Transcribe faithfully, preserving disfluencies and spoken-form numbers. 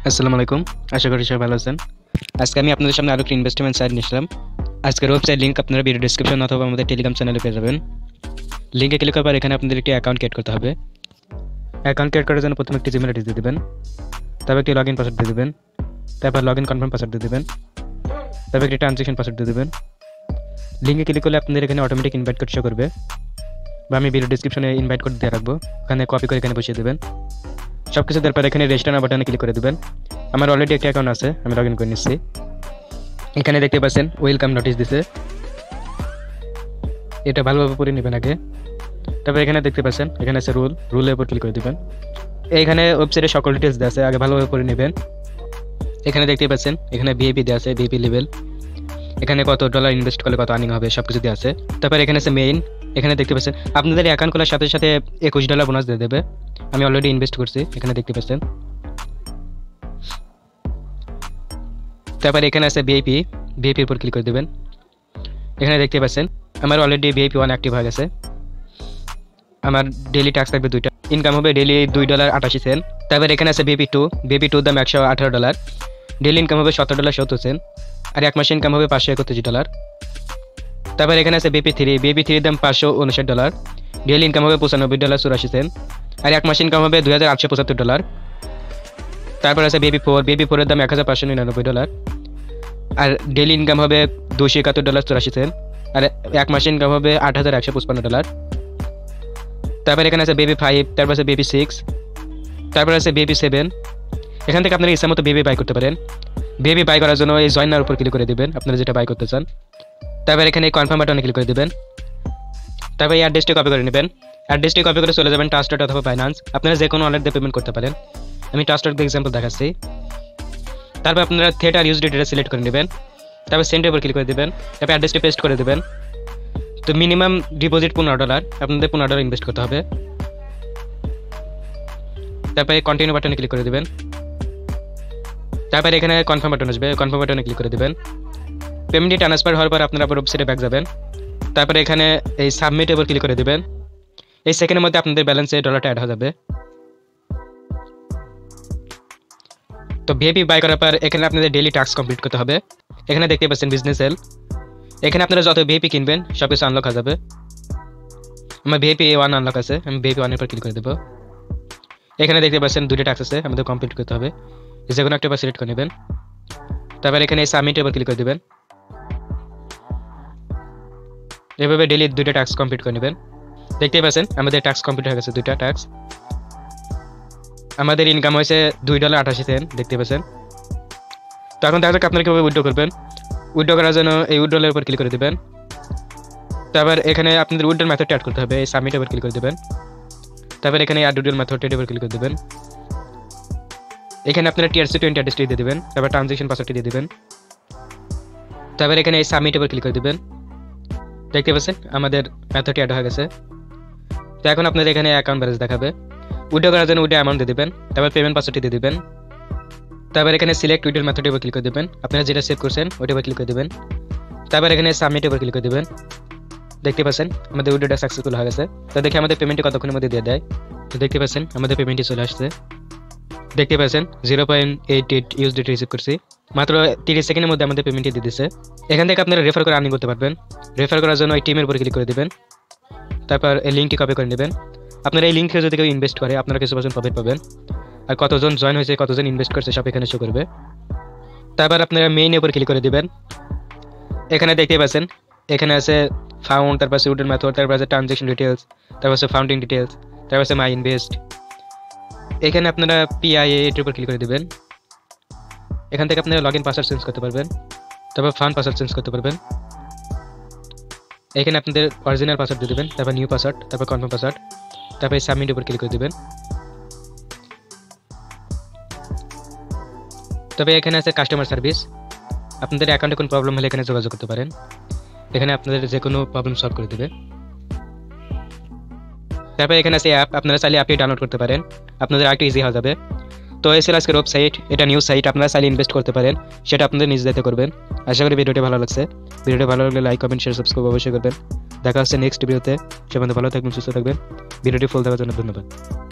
আসসালামু আলাইকুম। আশা করি সবাই ভালো আছেন। আজকে আমি আপনাদের সামনে আরো একটা ইনভেস্টমেন্ট সাইট নিয়ে আসলাম। আজকের ওয়েবসাইট লিংক আপনারা ভিডিও ডেসক্রিপশন অথবা আমাদের টেলিগ্রাম চ্যানেলে পেয়ে যাবেন। লিংকে ক্লিক করার পর এখানে আপনাদের একটি অ্যাকাউন্ট ক্রিয়েট করতে হবে। অ্যাকাউন্ট ক্রিয়েট করার জন্য প্রথমে একটি জিমেল আইডি দিয়ে দেবেন, তারপর একটি লগইন পাসওয়ার্ড দিয়ে দেবেন, তারপর লগইন কনফার্ম পাসওয়ার্ড দিয়ে দেবেন, তারপর একটি ট্রানজ্যাকশন পাসওয়ার্ড দিয়ে দেবেন। লিংকে ক্লিক করলে আপনাদের এখানে অটোমেটিক ইনভাইট কোড শো করবে, বা আমি ভিডিও ডেসক্রিপশনে ইনভাইট কোড দিয়ে রাখবো, ওখানে কপি করে এখানে বসিয়ে দেবেন। সব কিছু দেওয়ার পর এখানে রেজিস্টার নাও বাটনে ক্লিক করে দেবেন। আমার অলরেডি একটা অ্যাকাউন্ট আছে, আমি লগ ইন করে নিচ্ছি। এখানে দেখতে পাচ্ছেন ওয়েলকাম নোটিশ দিছে, এটা ভালোভাবে পড়ে নেবেন আগে। তারপর এখানে দেখতে পাচ্ছেন এখানে আছে রুল, রুলের উপর ক্লিক করে দেবেন। এইখানে ওয়েবসাইটে সকল ডিটেলস দেওয়া আছে, আগে ভালোভাবে পড়ে নেবেন। এখানে দেখতে পাচ্ছেন এখানে ভিআইপি দেওয়া আছে, ভিআইপি লেভেল, এখানে কত ডলার ইনভেস্ট করলে কত আর্নিং হবে সব কিছু দেওয়া আছে। তারপর এখানে আছে মেইন, এখানে দেখতে পাচ্ছেন আপনাদের অ্যাকাউন্ট খোলার সাথে সাথে একুশ ডলার বোনাস দিয়ে দেবে। আমি অলরেডি ইনভেস্ট করছি, এখানে দেখতে পাচ্ছেন। তারপর এখানে আছে ভিআইপি, ভিআইপির উপর ক্লিক করে দেবেন। এখানে দেখতে পাচ্ছেন আমার অলরেডি ভিআইপি ওয়ান অ্যাক্টিভ হয়ে গেছে। আমার ডেইলি ট্যাক্স থাকবে দুইটা, ইনকাম হবে ডেইলি দুই ডলার আটাশি সেন্ট। তারপর এখানে আছে ভিপি টু, ভিপি টুর দাম একশো আঠারো ডলার, ডেইলি ইনকাম হবে সত্তর ডলার সত্তর সেন্ট, আর এক মাসে ইনকাম হবে পাঁচশো একত্রিশ ডলার। তারপর এখানে আছে বিপি থ্রি, বিপি থ্রির দাম পাঁচশো উনষাট ডলার, ডেইলি ইনকাম হবে পঁচানব্বই ডলার চুরাশি সেন্ট, আর এক মাসে ইনকাম হবে দুই হাজার আটশো পঁচাত্তর ডলার। তারপর আছে বিপি ফোর, বিপি ফোরের দাম এক হাজার পাঁচশো নিরানব্বই ডলার, আর ডেইলি ইনকাম হবে দুশো একাত্তর ডলার চুরাশি সেন্ট, আর এক মাসে ইনকাম হবে আট হাজার একশো পঁচপান্ন ডলার। তারপর এখানে আছে বেবি ফাইভ, তারপর আছে বেবি সিক্স, তারপর আছে বেবি সেভেন। এখান থেকে আপনারা ইচ্ছা মতো বেবি বাই করতে পারেন। বেবি বাই করার জন্য এই জয়েনার উপর ক্লিক করে দেবেন আপনারা যেটা বাই করতে চান। তারপর এখানে কনফার্ম বাটনে ক্লিক করে দেবেন। তারপর এই অ্যাড্রেসটি কপি করে নেবেন, অ্যাড্রেসটি কপি করে চলে যাবেন ট্রাস্টেড অথবা ফাইন্যান্স, আপনারা যে কোনো ওয়ালেট দিয়ে পেমেন্ট করতে পারেন। আমি ট্রাস্টেড এক্সাম্পল দেখাচ্ছি। তারপর আপনারা থিয়েটার ইউএসডিটি সিলেক্ট করে নেবেন, তারপর সেন্ডের উপর ক্লিক করে দেবেন, তারপর অ্যাড্রেসটি পেস্ট করে দেবেন। তো মিনিমাম ডিপোজিট পনেরো ডলার, আপনাদের পনেরো ডলার ইনভেস্ট করতে হবে। তারপরে কন্টিনিউ বাটনে ক্লিক করে দেবেন। তারপরে এখানে কনফার্ম বাটন আসবে, কনফার্ম বাটনে ক্লিক করে দেবেন। পেমেন্টটি ট্রান্সফার হওয়ার পর আপনারা আবার ওয়েবসাইটে ব্যাক যাবেন। তারপরে এখানে এই সাবমিটের উপর ক্লিক করে দেবেন। এই সেকেন্ডের মধ্যে আপনাদের ব্যালেন্সে ডলারটা অ্যাড হয়ে যাবে। তো ভিআইপি বাই করার পর এখানে আপনাদের ডেইলি টাস্ক কমপ্লিট করতে হবে। এখানে দেখতে পাচ্ছেন বিজনেস সেল, এখানে আপনারা যত ভিআইপি কিনবেন সব কিছু আনলক হয়ে যাবে। আমার ভিআইপি ওয়ান আনলক আছে, আমি ভিআইপি ওয়ানের উপর ক্লিক করে দেবো। এখানে দেখতে পাচ্ছেন দুটো টাস্ক আছে, আমাদের কমপ্লিট করতে হবে, যে কোনো একটা সিলেক্ট করে নেবেন। তারপর এখানে সাবমিটের উপর ক্লিক করে দেবেন। এভাবে ডেইলি দুইটা টাস্ক কমপ্লিট করে নেবেন। দেখতেই পাচ্ছেন আমাদের টাস্ক কমপ্লিট হয়ে গেছে, দুইটা টাস্ক। আমাদের ইনকাম হয়েছে দুই ডলার আটাশি সেন্ট, দেখতে পাচ্ছেন। তো এখন দেখা যাক আপনারা কীভাবে উইথড্র করবেন। উইথড্র করার জন্য এই উইথড্রলের উপর ক্লিক করে দেবেন। তারপর এখানে আপনাদের উইথড্রল মেথডটা অ্যাড করতে হবে, এই সাবমিটের উপর ক্লিক করে দেবেন। তারপর এখানে অ্যাড উইথড্রল মেথডের উপর ক্লিক করে দেবেন। এখানে আপনারা টিআরসি টোয়েন্টি অ্যাড্রেসটি দিয়ে দেবেন, তারপর ট্রানজ্যাকশন পাসওয়ার্ডটি দিয়ে দেবেন। তারপর এখানে এই সাবমিটের উপর ক্লিক করে দেবেন। দেখতে পাচ্ছেন আমাদের মেথডটি অ্যাড হয়ে গেছে। তো এখন আপনাদের এখানে অ্যাকাউন্ট ব্যালেন্স দেখাবে। উইথড্র করার জন্য উইথড্র অ্যামাউন্ট দিয়ে দেবেন, তারপর পেমেন্ট পাসওয়ার্ডটি দিয়ে দেবেন। তারপর এখানে সিলেক্ট উইথড্রল মেথডের উপর ক্লিক করে দেবেন, আপনারা যেটা সেভ করছেন ওইটার উপর ক্লিক করে দেবেন। তারপর এখানে সাবমিটের উপর ক্লিক করে দেবেন। দেখতে পাচ্ছেন আমাদের উইথড্রটা সাকসেসফুল হয়ে গেছে। তো দেখে আমাদের পেমেন্টটি কতক্ষণের মধ্যে দিয়ে দেয়। তো দেখতে পাচ্ছেন আমাদের পেমেন্টটি চলে আসছে। দেখতে পাচ্ছেন zero point eight eight USDT receive করছি, মাত্র তিরিশ সেকেন্ডের মধ্যে আমাদের পেমেন্টটি দিয়ে দিচ্ছে। এখান থেকে আপনারা রেফার করে আর্নিং করতে পারবেন। রেফার করার জন্য এই টিমের উপর ক্লিক করে দেবেন, তারপর এই লিঙ্কটি কপি করে নেবেন। আপনারা এই লিঙ্কে যদি কেউ ইনভেস্ট করে আপনারা কিছু পার্সেন্ট প্রফিট পাবেন, আর কতজন জয়েন হয়েছে কতজন ইনভেস্ট করছে সব এখানে শো করবে। তারপর আপনারা মেইনের উপর ক্লিক করে দেবেন। এখানে দেখতে পাচ্ছেন এখানে আছে ফাউন্ড, তারপর আছে উইথড্রল মেথড, তারপর আছে ট্রানজ্যাকশন ডিটেলস, তারপর আছে ফাউন্ডিং ডিটেলস, তারপর আছে মাই ইনভেস্ট। এখানে আপনারা পিআইএ এর উপর ক্লিক করে দেবেন। এখান থেকে আপনারা লগ ইন পাসওয়ার্ড চেঞ্জ করতে পারবেন, তারপর ফান্ড পাসওয়ার্ড চেঞ্জ করতে পারবেন। এখানে আপনাদের অরিজিনাল পাসওয়ার্ড দিয়ে দেবেন, তারপর নিউ পাসওয়ার্ড, তারপর কনফার্ম পাসওয়ার্ড, তারপর সাবমিটের উপর ক্লিক করে দেবেন। তবে এখানে আছে কাস্টমার সার্ভিস, আপনাদের অ্যাকাউন্টে কোনো প্রবলেম হলে এখানে যোগাযোগ করতে পারেন, এখানে আপনাদের যে কোনো প্রবলেম সলভ করে দেবে। তারপর এখানে আছে অ্যাপ, আপনারা চাইলে অ্যাপটি ডাউনলোড করতে পারেন, আপনাদের আরেকটু ইজি হয়ে যাবে। তো এই ছিল আজকের ওয়েবসাইট, এটা নিউজ সাইট, আপনারা চাইলে ইনভেস্ট করতে পারেন, সেটা আপনাদের নিজ দায়িত্বে করবেন। আশা করি ভিডিওটি ভালো লাগছে। ভিডিওটি ভালো লাগলে লাইক কমেন্ট শেয়ার সাবস্ক্রাইব অবশ্যই করবেন। দেখা হচ্ছে নেক্সট ভিডিওতে, সে পর্যন্ত ভালো থাকবেন, সুস্থ থাকবেন। ভিডিওটি ফুল দেখার জন্য ধন্যবাদ।